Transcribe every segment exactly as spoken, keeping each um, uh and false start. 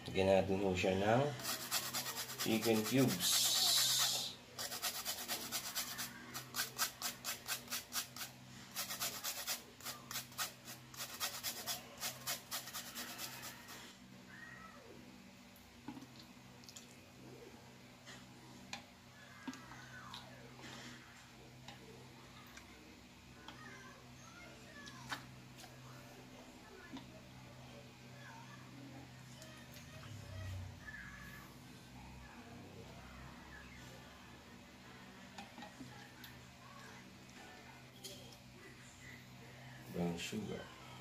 Lagyan natin ho siya ng chicken cubes. Brown sugar.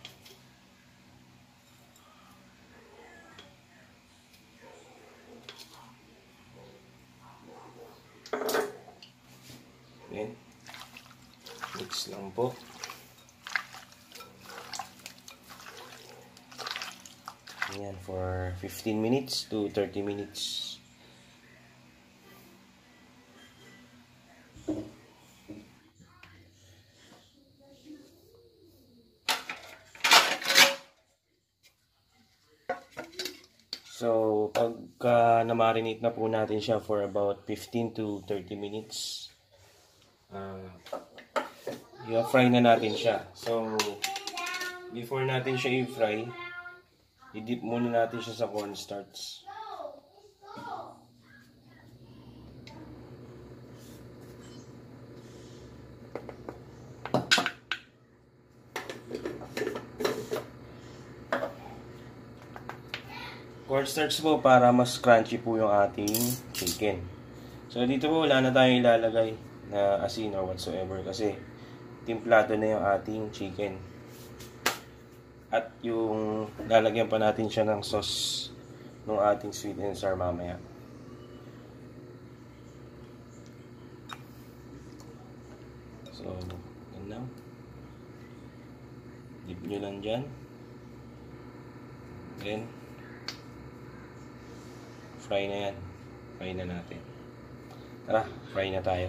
Then, mix lang po. Ayan, for fifteen minutes to thirty minutes. So, pagka na-marinate na po natin siya for about fifteen to thirty minutes, uh, i-fry na natin siya. So, before natin siya i-fry, i-dip muna natin siya sa cornstarch. Cornstarch po para mas crunchy po yung ating chicken. So dito po wala na tayong ilalagay na asin or whatsoever kasi timplado na yung ating chicken. At yung lalagyan pa natin siya ng sauce ng ating sweet and sour mamaya. So, yan lang. Dip nyo lang dyan. Then, fry na yan. Fry na natin. Tara, fry na tayo.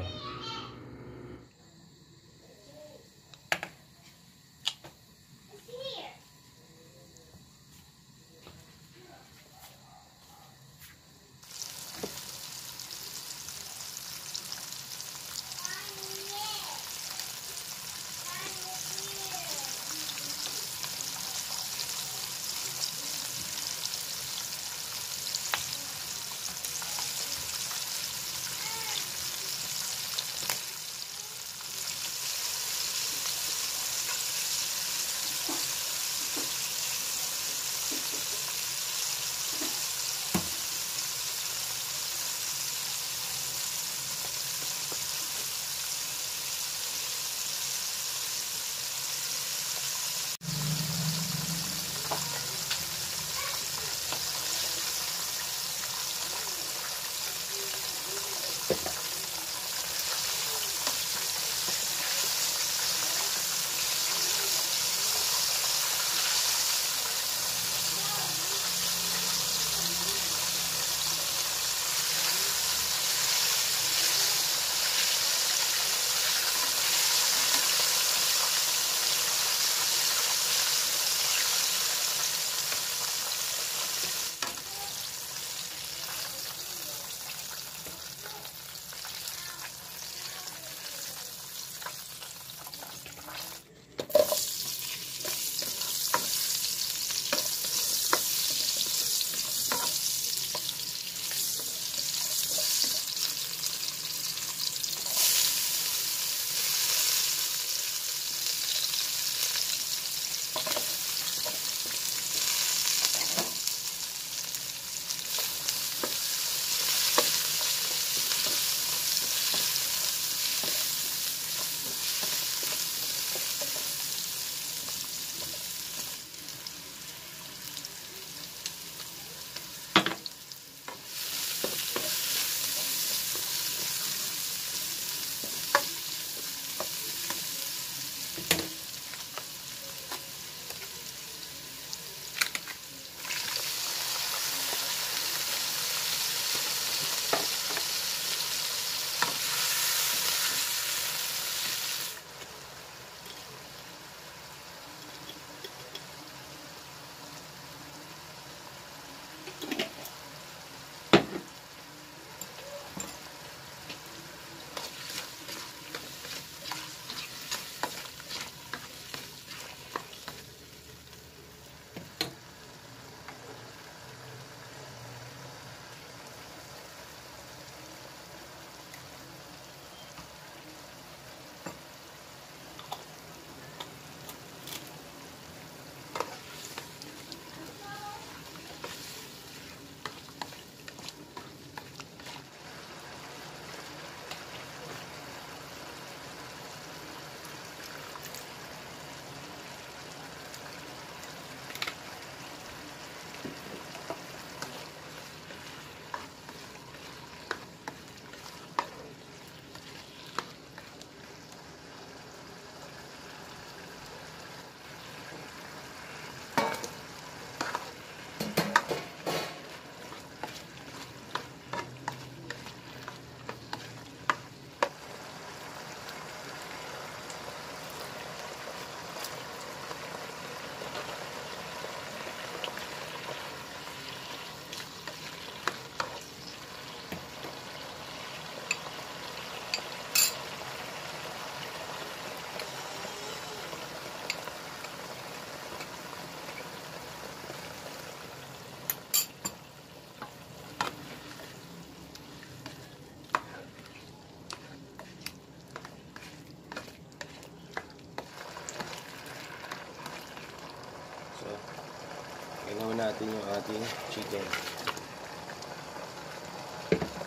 Ilaw natin yung ating chicken.